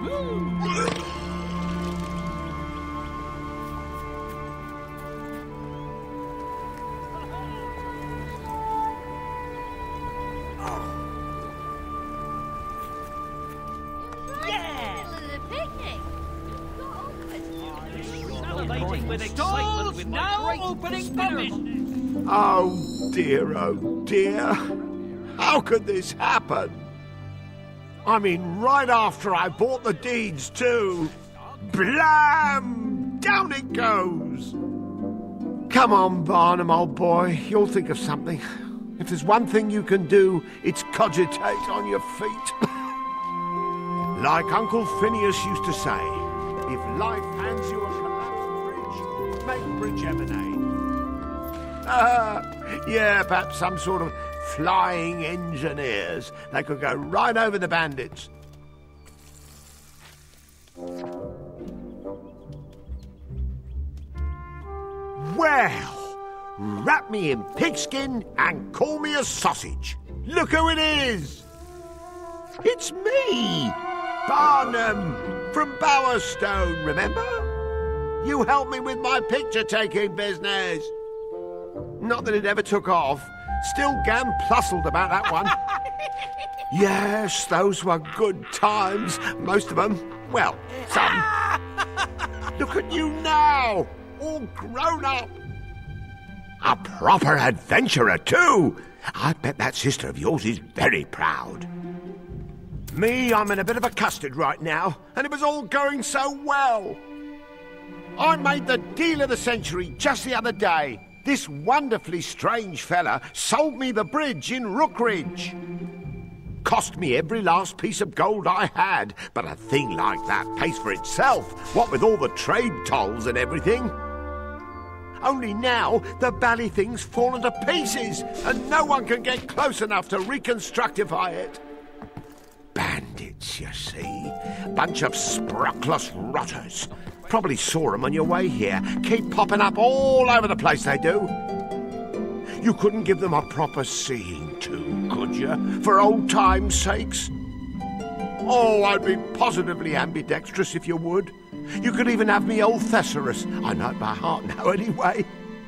With excitement with now opening finish. Oh dear. How could this happen? I mean, right after I bought the deeds too. Blam! Down it goes. Come on, Barnum, old boy. You'll think of something. If there's one thing you can do, it's cogitate on your feet. Like Uncle Phineas used to say, if life hands you a collapsed bridge, make bridge lemonade. Yeah, perhaps some sort of flying engineers. They could go right over the bandits. Well, wrap me in pigskin and call me a sausage. Look who it is! It's me, Barnum, from Bowerstone, remember? You helped me with my picture-taking business. Not that it ever took off. Still plussed about that one. Yes, those were good times. Most of them. Well, some. Look at you now, all grown up. A proper adventurer, too. I bet that sister of yours is very proud. Me, I'm in a bit of a custard right now, and it was all going so well. I made the deal of the century just the other day. This wonderfully strange fella sold me the bridge in Rookridge. Cost me every last piece of gold I had, but a thing like that pays for itself, what with all the trade tolls and everything. Only now, the bally thing's fallen to pieces, and no one can get close enough to reconstructify it. Bandits, you see. Bunch of sprockless rotters. Probably saw 'em on your way here. Keep popping up all over the place, they do. You couldn't give them a proper seeing to, could you? For old time's sakes? Oh, I'd be positively ambidextrous if you would. You could even have me old thesaurus. I know it by heart now, anyway.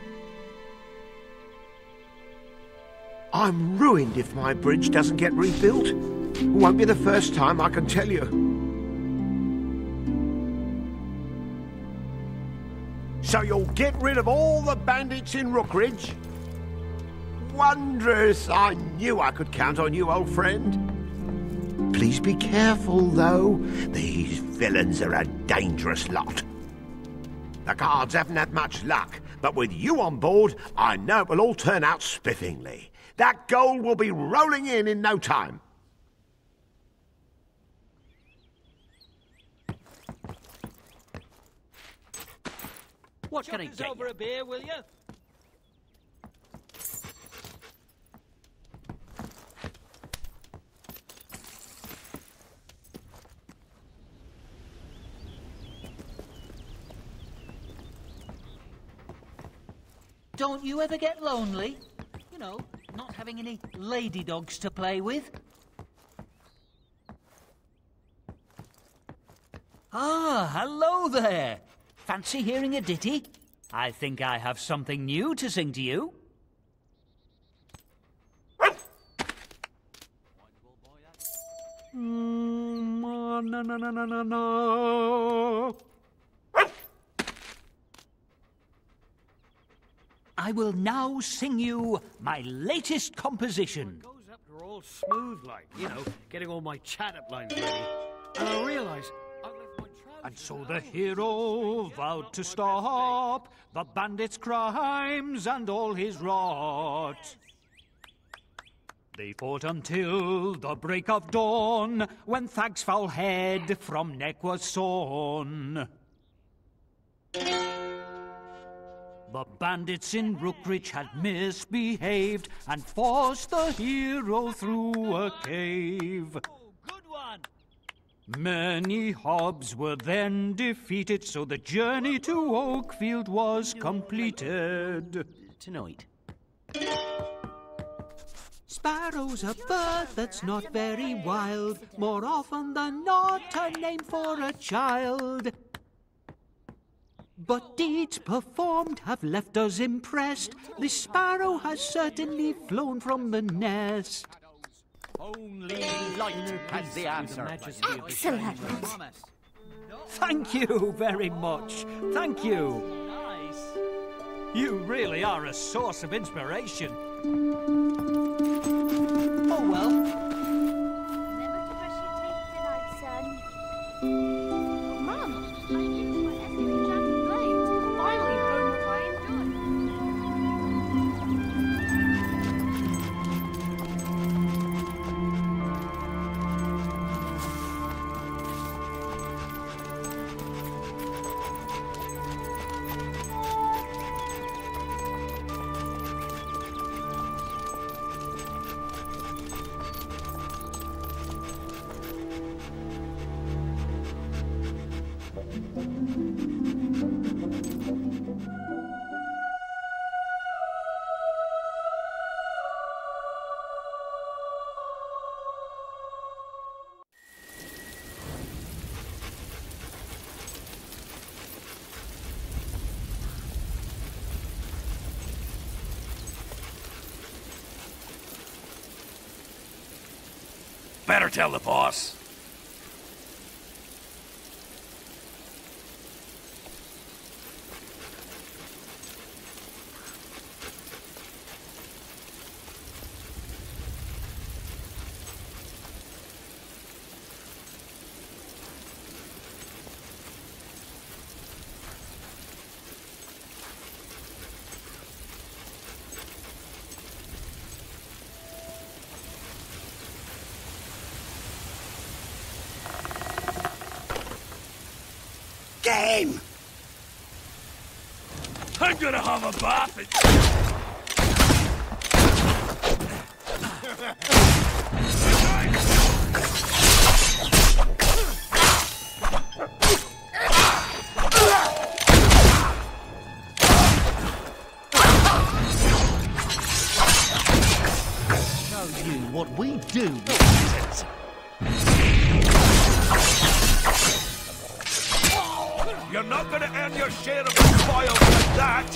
I'm ruined if my bridge doesn't get rebuilt. It won't be the first time, I can tell you. So you'll get rid of all the bandits in Rookridge? Wondrous! I knew I could count on you, old friend. Please be careful, though. These villains are a dangerous lot. The guards haven't had much luck, but with you on board, I know it will all turn out spiffingly. That gold will be rolling in no time. What can I get over a beer, will you? Don't you ever get lonely? You know, not having any lady dogs to play with? Ah, hello there. Fancy hearing a ditty? I think I have something new to sing to you. I will now sing you my latest composition. It goes up to all smooth like, you know, getting all my chat-up lines ready. And I realise I've left my trousers. And so the hero vowed to stop the bandit's crimes and all his rot. They fought until the break of dawn, when Thag's foul head from neck was sawn. The bandits in Rookridge had misbehaved and forced the hero through a cave. Oh, good one! Many hobs were then defeated, so the journey to Oakfield was completed. Tonight. sparrow's a bird that's not very wild, more often than not a name for a child. But deeds performed have left us impressed. The sparrow has certainly flown from the nest. Only light has the answer. Excellent. Thank you very much. Thank you. Nice. You really are a source of inspiration. Oh well. Remember to brush your teeth tonight, son. Mum, I used my Escape Dragon blades. Finally, homework I am done. Better tell the boss. Get him! I'm gonna have a bath and... Show you what we do with this. You're not gonna earn your share of the spoils like that!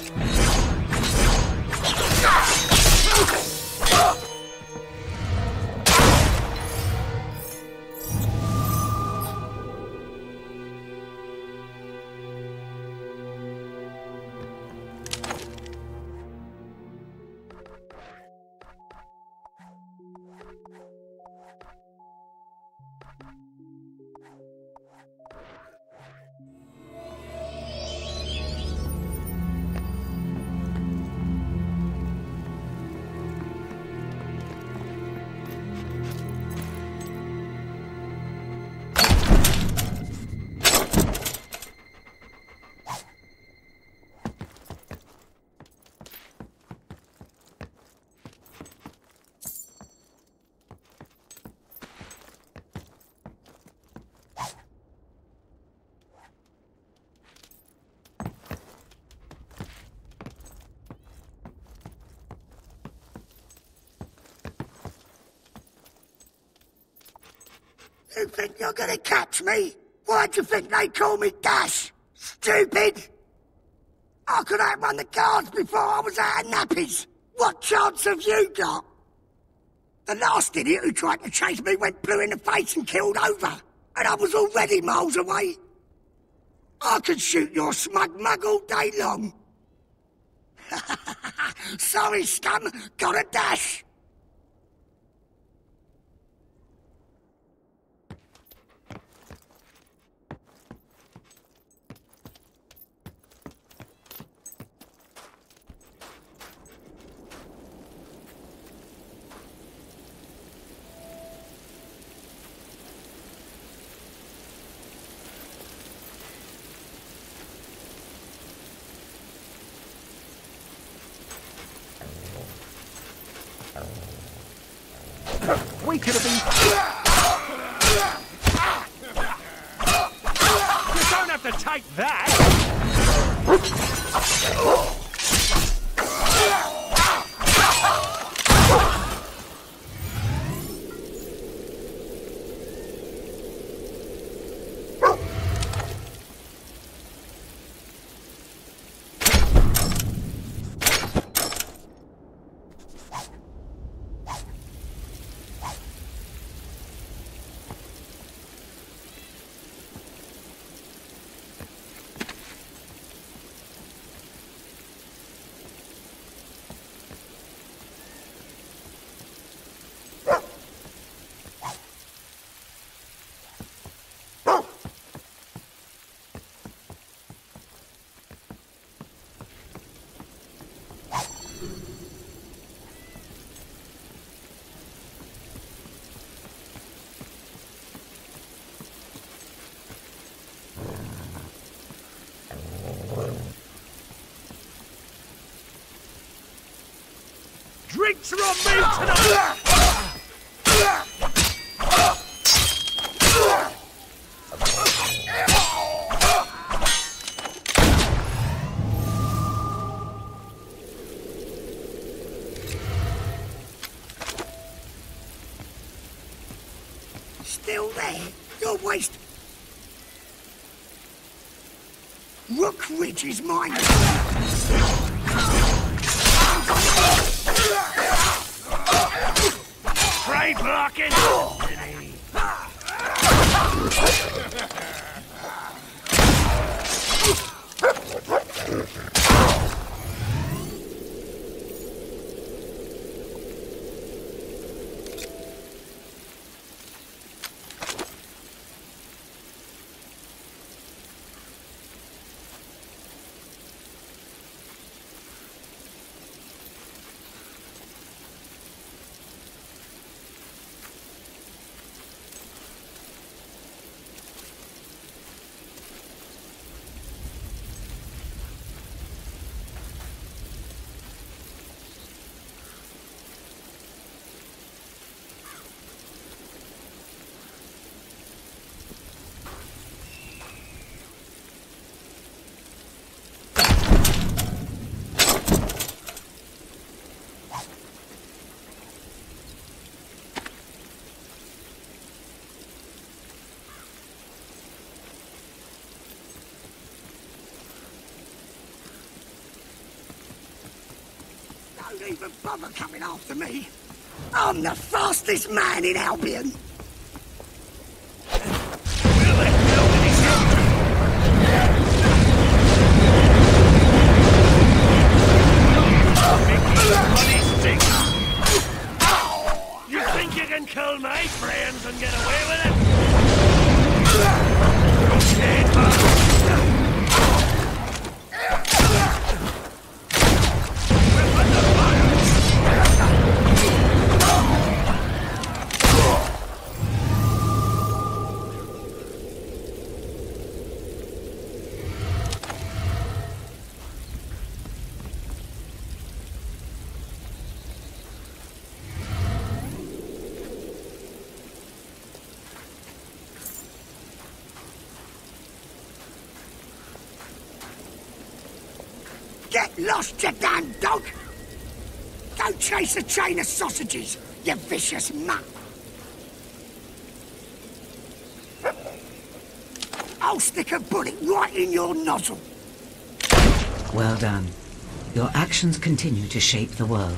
You think you're gonna catch me? Why do you think they call me Dash? Stupid! I could outrun the guards before I was out of nappies. What chance have you got? The last idiot who tried to chase me went blue in the face and killed over, and I was already miles away. I could shoot your smug mug all day long. Sorry, scum. Gotta dash. We could have been... You don't have to take that! Drinks are on me tonight! Still there? Your waste. Rook Ridge is mine. Trade blocking! Don't even bother coming after me. I'm the fastest man in Albion. You think you can kill my friends and get away with it? Okay, Get lost, you damn dog! Don't chase a chain of sausages, you vicious mutt! I'll stick a bullet right in your nozzle. Well done. Your actions continue to shape the world.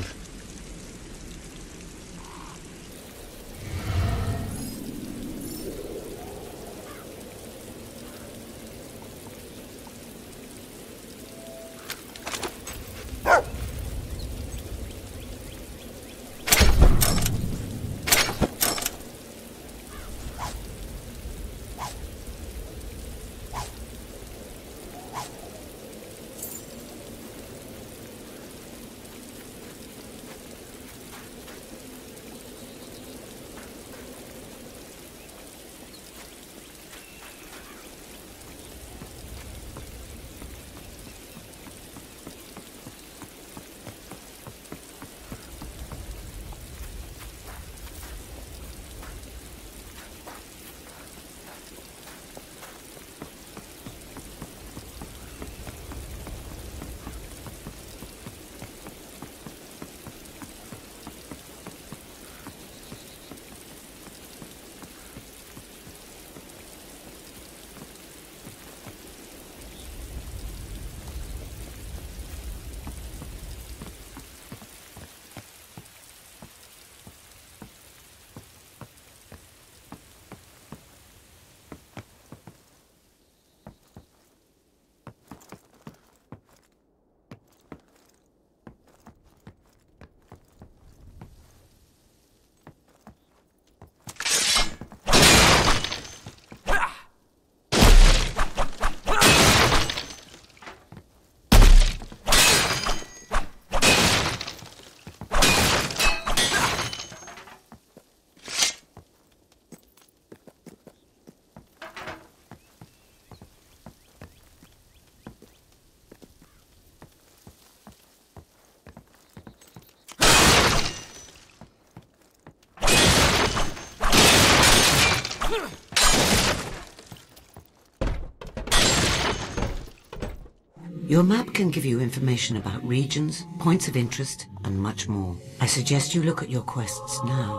Your map can give you information about regions, points of interest, and much more. I suggest you look at your quests now.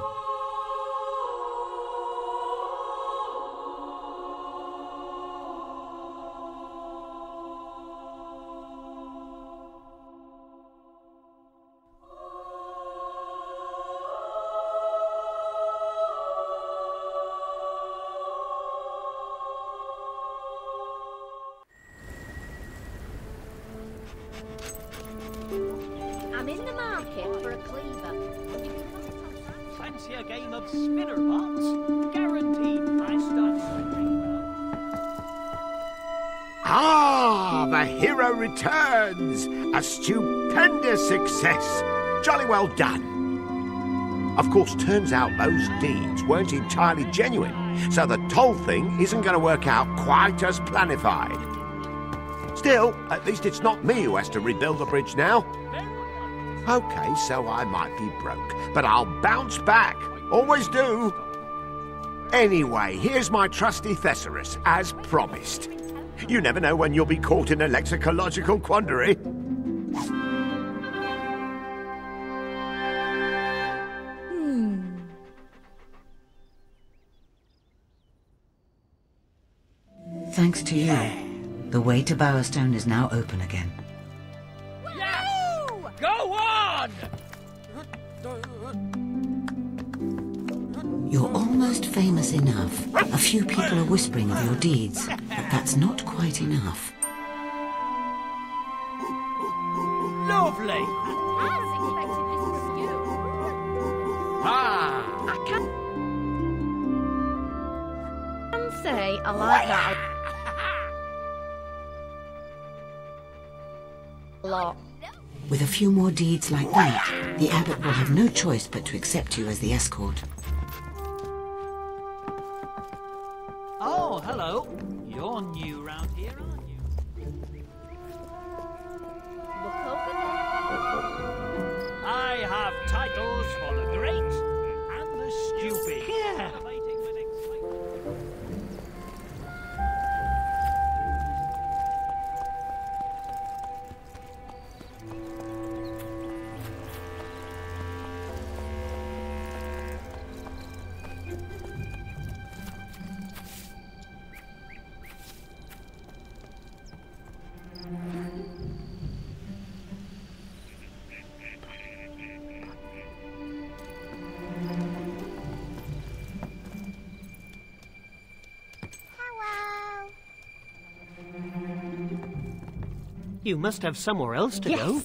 I'm in the market for a cleaver. Fancy a game of spinner bots? Guaranteed price starts with Ah, the hero returns! A stupendous success! Jolly well done! Of course, turns out those deeds weren't entirely genuine, so the toll thing isn't going to work out quite as planified. Still, at least it's not me who has to rebuild the bridge now. Okay, so I might be broke, but I'll bounce back. Always do. Anyway, here's my trusty thesaurus, as promised. You never know when you'll be caught in a lexicological quandary. Thanks to you, the way to Bowerstone is now open again. Yes! Go on! You're almost famous enough. A few people are whispering of your deeds, but that's not quite enough. Lovely! I was expecting this from you. Ah! I can say I like that a lot. With a few more deeds like that, the abbot will have no choice but to accept you as the escort. Oh, hello. You're new round here, aren't you? Look over there. I have titles for the great and the stupid. Yeah. You must have somewhere else to go.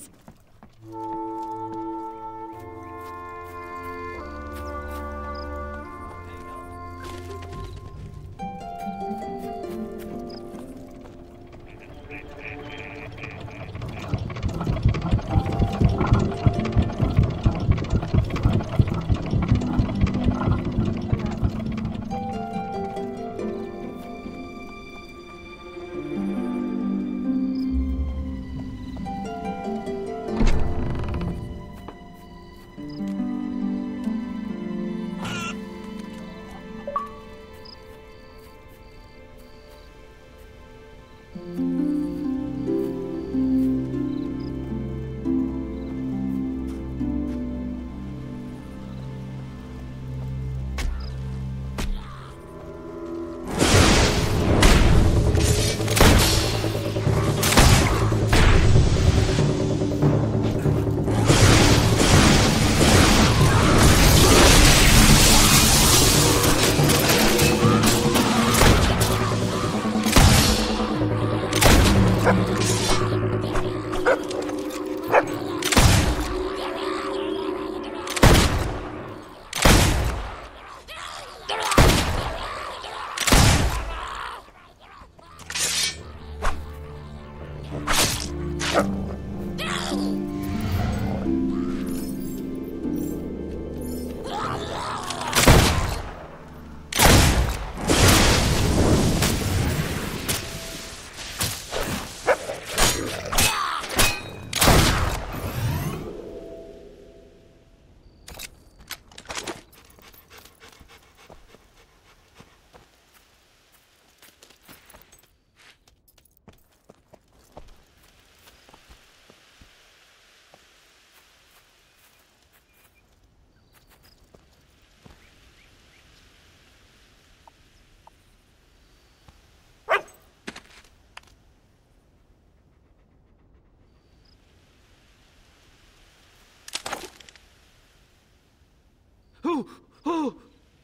Oh, oh.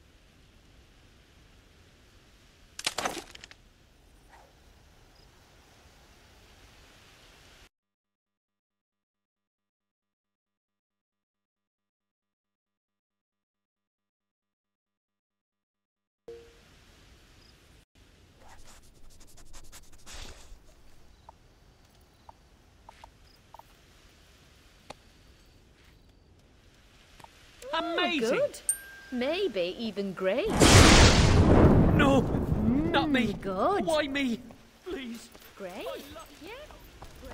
Amazing! Good. Maybe even great. No, not me. Good. Why me? Please. Great. Yeah, great.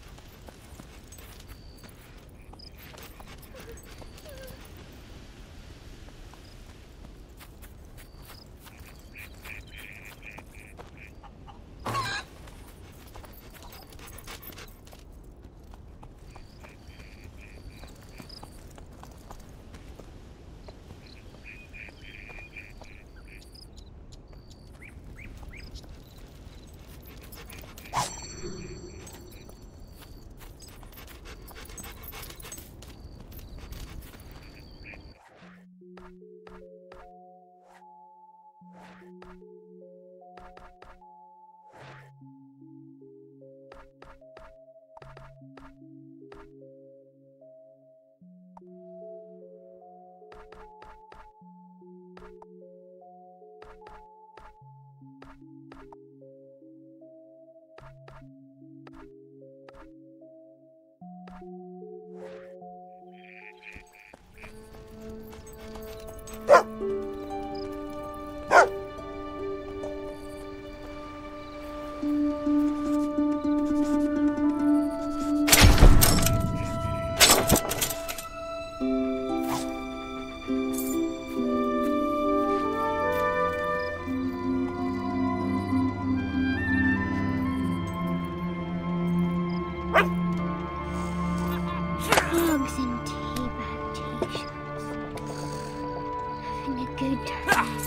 Hugs and tea bag t-shirts. Having a good time.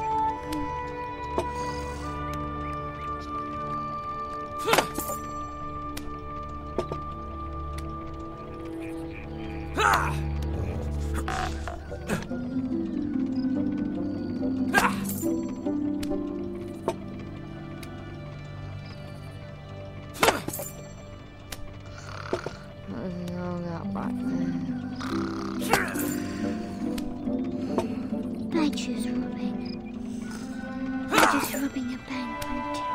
Badger's rubbing. Badger's rubbing a bank on tables.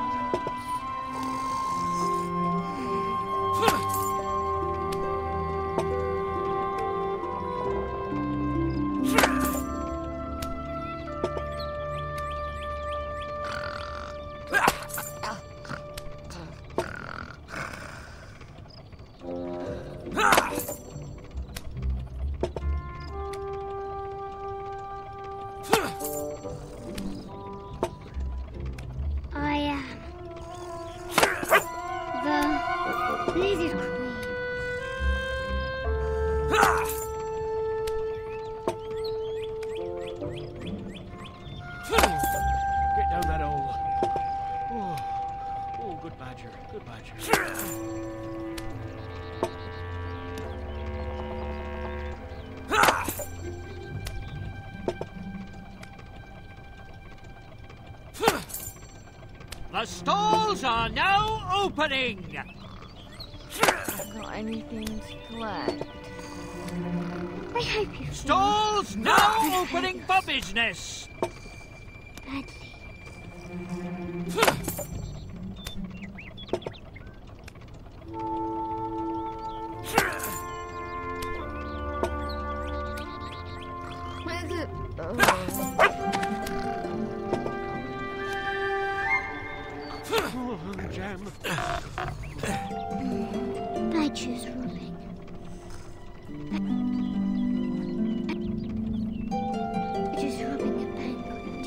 I am the Lizard Queen. Get down that hole. Oh, good badger, good badger. The stalls are now opening! Got anything to collect? I hope you Stalls now opening for business! badly. Where's it? Oh, jam. Badger's rubbing. Badger's rubbing a bank on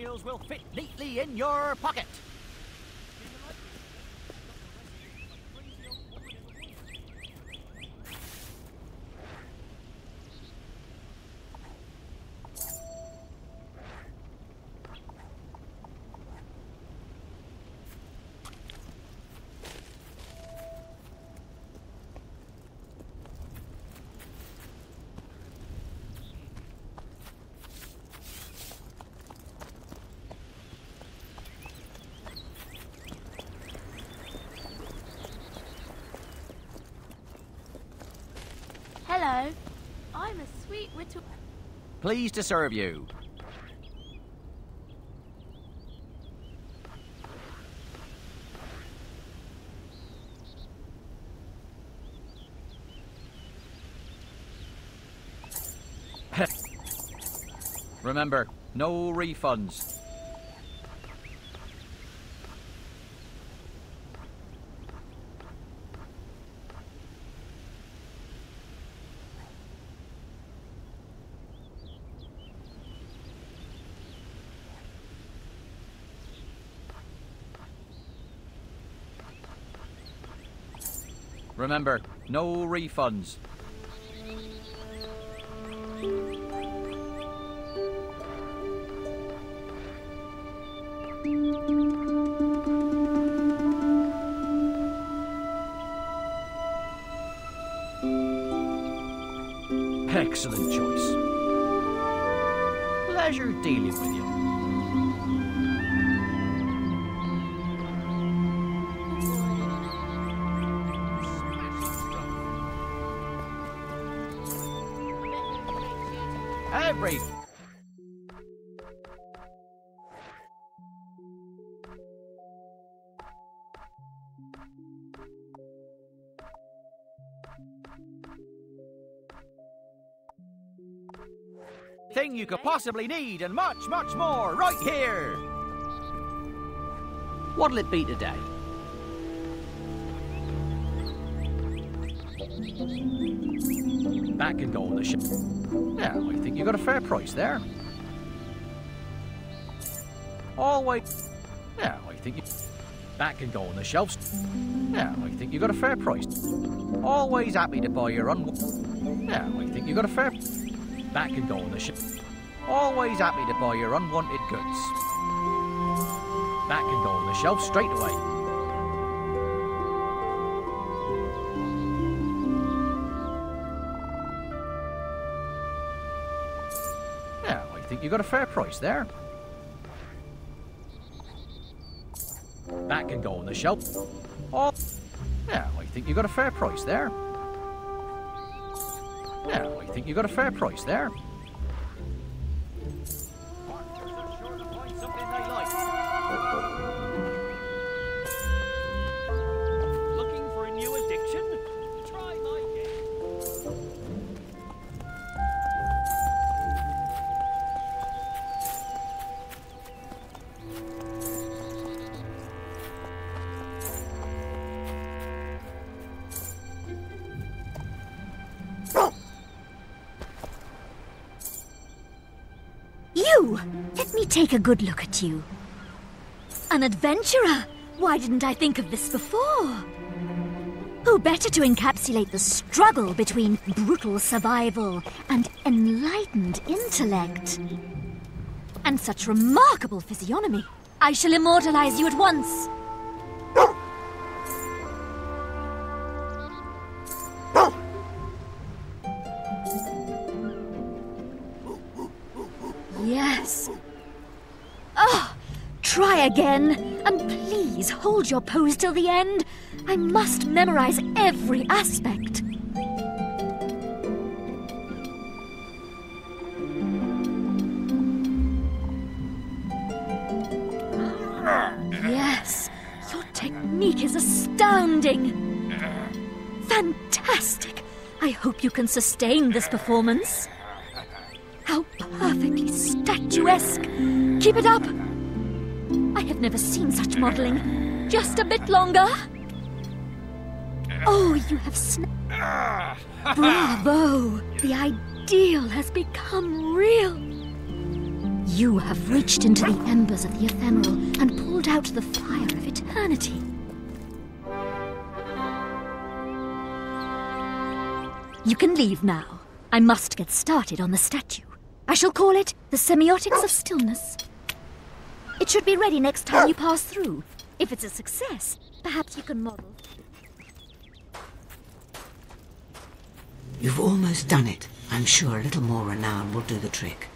materials will fit neatly in your pocket. Hello. I'm a sweet little... Pleased to serve you. Remember, no refunds. Remember, no refunds. Excellent choice. Pleasure dealing with you. Every thing you could possibly need, and much, much more, right here. What'll it be today? That can go on the ship. Yeah, I think you got a fair price there. Always. Yeah, I think you... That can go on the shelves. Yeah, I think you got a fair price. Always happy to buy your Yeah, I think you got a fair... That can go on the ship. Always happy to buy your unwanted goods. That can go on the shelf straight away. Yeah, I think you got a fair price there. That can go on the shelf. Oh, yeah, I think you got a fair price there. Yeah, I think you got a fair price there. Looking for a new addiction? Try my game. You! Let me take a good look at you. An adventurer! Why didn't I think of this before? Who better to encapsulate the struggle between brutal survival and enlightened intellect? And such remarkable physiognomy. I shall immortalize you at once. Yes. Oh, try again. And please hold your pose till the end. I must memorize every aspect. Yes, your technique is astounding. Fantastic. I hope you can sustain this performance. How perfectly statuesque. Keep it up. I have never seen such modeling. Just a bit longer. Oh, you have Bravo! The ideal has become real. You have reached into the embers of the ephemeral and pulled out the fire of eternity. You can leave now. I must get started on the statue. I shall call it the Semiotics of Stillness. It should be ready next time you pass through. If it's a success, perhaps you can model. You've almost done it. I'm sure a little more renown will do the trick.